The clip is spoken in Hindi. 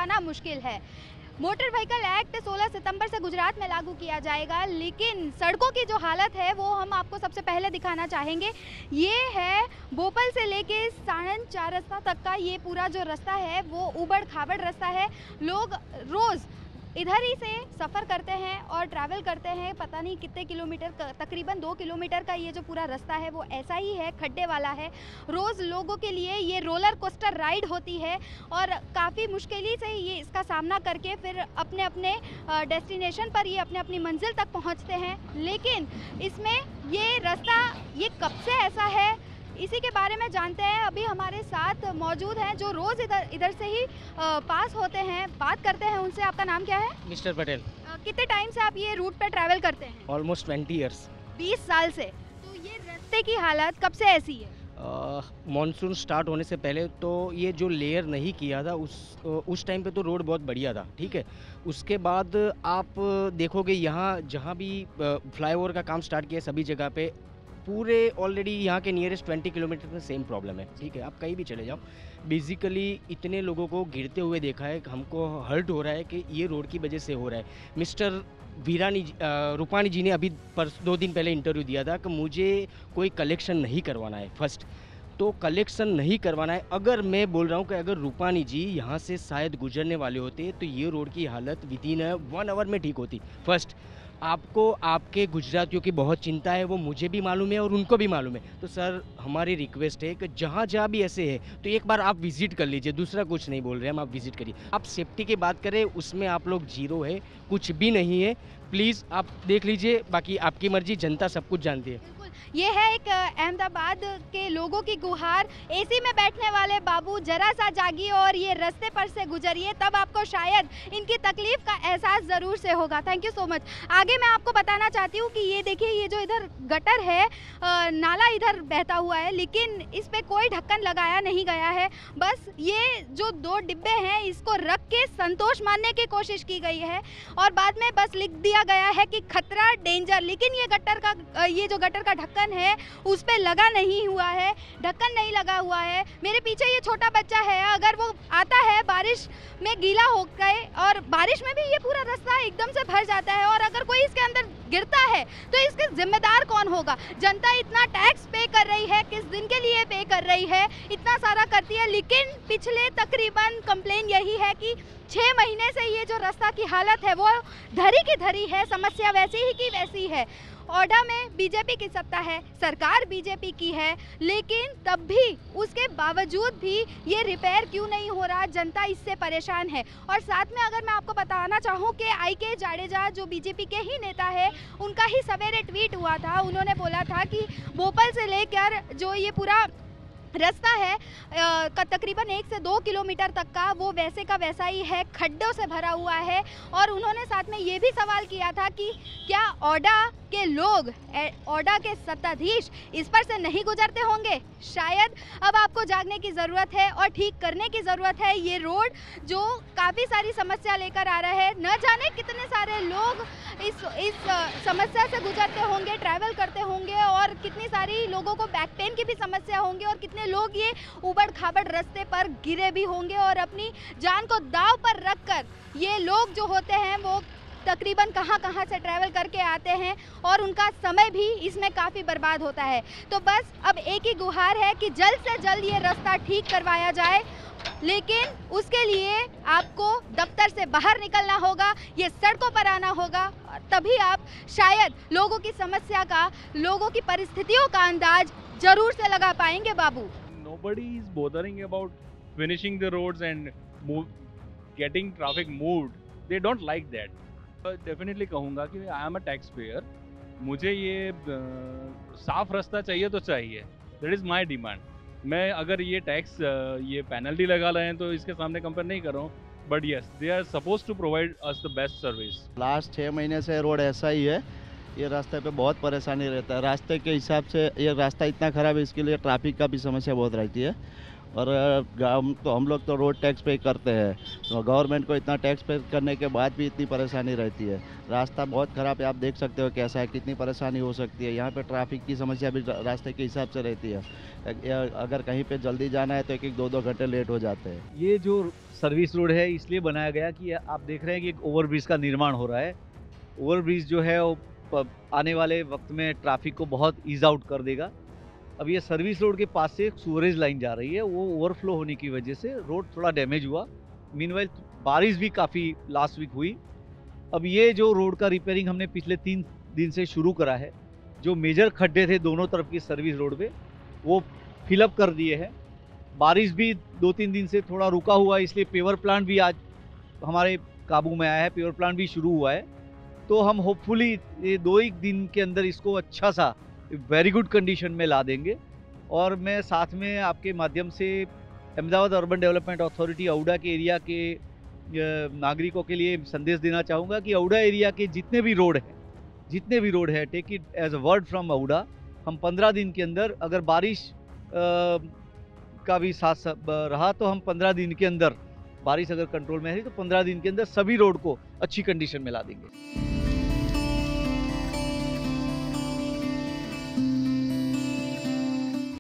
पाना मुश्किल है। मोटर व्हीकल एक्ट 16 सितंबर से गुजरात में लागू किया जाएगा, लेकिन सड़कों की जो हालत है वो हम आपको सबसे पहले दिखाना चाहेंगे। ये है भोपाल से लेके साणंद चार तक का ये पूरा जो रास्ता है वो उबड़ खाबड़ रास्ता है। लोग रोज़ इधर ही से सफ़र करते हैं और ट्रैवल करते हैं, पता नहीं कितने किलोमीटर, तकरीबन 2 किलोमीटर का ये जो पूरा रास्ता है वो ऐसा ही है, खड्डे वाला है। रोज़ लोगों के लिए ये रोलर कोस्टर राइड होती है और काफ़ी मुश्किल से ये इसका सामना करके फिर अपने अपने डेस्टिनेशन पर ये अपने अपनी मंजिल तक पहुंचते हैं। लेकिन इसमें ये रास्ता ये कब से ऐसा है, इसी के बारे में जानते हैं। अभी हमारे साथ मौजूद हैं जो रोज़ इधर से ही पास होते हैं, बात करते हैं उनसे। आपका नाम क्या है? मिस्टर पटेल। कितने टाइम से आप ये रूट पे ट्रैवल करते हैं? Almost 20 years. 20 साल से। तो ये रास्ते की हालत कब से ऐसी है? मॉनसून स्टार्ट होने से पहले तो ये जो लेयर नहीं किया था उस टाइम पे तो रोड बहुत बढ़िया था, ठीक है। उसके बाद आप देखोगे यहाँ जहाँ भी फ्लाईओवर का काम स्टार्ट किया सभी जगह पे पूरे ऑलरेडी यहाँ के नियरेस्ट 20 किलोमीटर में सेम प्रॉब्लम है, ठीक है। आप कहीं भी चले जाओ, बेसिकली इतने लोगों को गिरते हुए देखा है, हमको हर्ट हो रहा है कि ये रोड की वजह से हो रहा है। मिस्टर रूपानी जी ने अभी 2 दिन पहले इंटरव्यू दिया था कि मुझे कोई कलेक्शन नहीं करवाना है। फर्स्ट तो कलेक्शन नहीं करवाना है। अगर मैं बोल रहा हूँ कि अगर रूपानी जी यहाँ से शायद गुजरने वाले होते तो ये रोड की हालत विदिन 1 आवर में ठीक होती। फर्स्ट आपको आपके गुजरातियों की बहुत चिंता है, वो मुझे भी मालूम है और उनको भी मालूम है। तो सर हमारी रिक्वेस्ट है कि जहाँ जहाँ भी ऐसे है तो एक बार आप विज़िट कर लीजिए, दूसरा कुछ नहीं बोल रहे हम, आप विज़िट करिए। आप सेफ्टी की बात करें उसमें आप लोग जीरो है, कुछ भी नहीं है। प्लीज़ आप देख लीजिए, बाकी आपकी मर्जी, जनता सब कुछ जानती है। ये है एक अहमदाबाद के लोगों की गुहार। एसी में बैठने वाले बाबू जरा सा जागिए और ये रास्ते पर से गुजरिए, तब आपको शायद इनकी तकलीफ का एहसास ज़रूर से होगा। Thank you so much. आगे मैं आपको बताना चाहती हूँ कि ये देखिए, ये जो इधर गटर है, नाला इधर बहता हुआ है, लेकिन इस पर कोई ढक्कन लगाया नहीं गया है। बस ये जो 2 डिब्बे हैं इसको रख के संतोष मानने की कोशिश की गई है और बाद में बस लिख दिया गया है कि खतरा, डेंजर। लेकिन ये जो गटर का ढक्कन है उस पे लगा नहीं हुआ है, ढक्कन नहीं लगा हुआ है। मेरे पीछे ये छोटा बच्चा है, अगर वो आता है बारिश में गीला हो गए, और बारिश में भी ये पूरा रास्ता एकदम से भर जाता है, और अगर कोई इसके अंदर गिरता है तो इसके जिम्मेदार कौन होगा? जनता इतना टैक्स पे कर रही है, किस दिन के लिए पे कर रही है, इतना सारा करती है, लेकिन पिछले तकरीबन कंप्लेन यही है कि 6 महीने से ये जो रास्ता की हालत है वो धरी की धरी है, समस्या वैसी ही की वैसी है। ओडा में बीजेपी की सत्ता है, सरकार बीजेपी की है, लेकिन तब भी उसके बावजूद भी ये रिपेयर क्यों नहीं हो रहा? जनता इससे परेशान है। और साथ में अगर मैं आपको बताना चाहूँ कि आई.के. जाडेजा जो बीजेपी के ही नेता है, उनका ही सवेरे ट्वीट हुआ था। उन्होंने बोला था कि भोपाल से लेकर जो ये पूरा रास्ता है तकरीबन 1 से 2 किलोमीटर तक का, वो वैसे का वैसा ही है, खड्डों से भरा हुआ है। और उन्होंने साथ में ये भी सवाल किया था कि क्या ओडा के लोग, ओडा के सत्ताधीश इस पर से नहीं गुजरते होंगे? शायद अब आपको जागने की ज़रूरत है और ठीक करने की ज़रूरत है। ये रोड जो काफ़ी सारी समस्या लेकर आ रहा है, न जाने कितने सारे लोग इस समस्या से गुजरते होंगे, ट्रैवल करते होंगे, और कितनी सारी लोगों को बैक पेन की भी समस्या होंगी, और कितने लोग ये उबड़ खाबड़ रास्ते पर गिरे भी होंगे और अपनी जान को दांव पर रखकर ये लोग जो होते हैं वो तकरीबन कहाँ से ट्रैवल करके आते हैं, और उनका समय भी इसमें काफ़ी बर्बाद होता है। तो बस अब एक ही गुहार है कि जल्द से जल्द ये रास्ता ठीक करवाया जाए, लेकिन उसके लिए आपको दफ्तर से बाहर निकलना होगा, ये सड़कों पर आना होगा, तभी आप शायद लोगों की समस्या का, लोगों की परिस्थितियों का अंदाज जरूर से लगा पाएंगे। बाबू, nobody is bothering about finishing the roads and getting traffic moved. They don't like that. Definitely कहूँगा कि I am a tax payer, मुझे ये साफ रास्ता चाहिए तो चाहिए, दैट इज़ माई डिमांड। मैं अगर ये टैक्स ये पेनल्टी लगा रहे हैं तो इसके सामने कंपेयर नहीं कर रहा हूँ, but yes they are suppose to provide us the best service. Last 6 महीने से रोड ऐसा ही है, ये रास्ते पे बहुत परेशानी रहता है। रास्ते के हिसाब से ये रास्ता इतना ख़राब है, इसके लिए ट्रैफिक का भी समस्या बहुत रहती है। और हम लोग तो रोड टैक्स पे करते हैं, तो गवर्नमेंट को इतना टैक्स पे करने के बाद भी इतनी परेशानी रहती है। रास्ता बहुत ख़राब है, आप देख सकते हो कैसा है, कितनी परेशानी हो सकती है। यहाँ पे ट्रैफिक की समस्या भी रास्ते के हिसाब से रहती है। अगर कहीं पे जल्दी जाना है तो 1-2 घंटे लेट हो जाते हैं। ये जो सर्विस रोड है इसलिए बनाया गया कि आप देख रहे हैं कि एक ओवरब्रिज का निर्माण हो रहा है। ओवरब्रिज जो है वो आने वाले वक्त में ट्रैफिक को बहुत ईज आउट कर देगा। अब ये सर्विस रोड के पास से एक सूरेज लाइन जा रही है, वो ओवरफ्लो होने की वजह से रोड थोड़ा डैमेज हुआ। मीनवाइल बारिश भी काफ़ी लास्ट वीक हुई। अब ये जो रोड का रिपेयरिंग हमने पिछले 3 दिन से शुरू करा है, जो मेजर खड्डे थे दोनों तरफ की सर्विस रोड पे वो फिलअप कर दिए हैं। बारिश भी 2-3 दिन से थोड़ा रुका हुआ है, इसलिए पेवर प्लांट भी आज हमारे काबू में आया है, पेवर प्लांट भी शुरू हुआ है। तो हम होपफुली ये 2-1 दिन के अंदर इसको अच्छा सा वेरी गुड कंडीशन में ला देंगे। और मैं साथ में आपके माध्यम से Ahmedabad urban development authority AUDA के एरिया के नागरिकों के लिए संदेश देना चाहूँगा कि औडा एरिया के जितने भी रोड है take it as a word from AUDA, हम 15 दिन के अंदर, अगर बारिश का भी साथ रहा तो हम 15 दिन के अंदर, बारिश अगर कंट्रोल में है तो 15 दिन के अंदर सभी रोड को अच्छी कंडीशन में ला देंगे।